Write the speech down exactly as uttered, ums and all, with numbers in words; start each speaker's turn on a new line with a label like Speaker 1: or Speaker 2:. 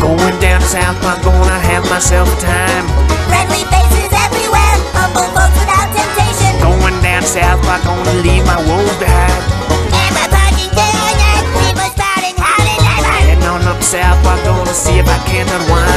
Speaker 1: Going down south, I'm gonna have myself a time.
Speaker 2: Friendly faces everywhere, humble folks without temptation.
Speaker 1: Going down south, I'm gonna leave my woes behind.
Speaker 2: And we're parking doing it, people spouting howdy neighbor.
Speaker 1: Heading on up south, I'm gonna see if I can unwind.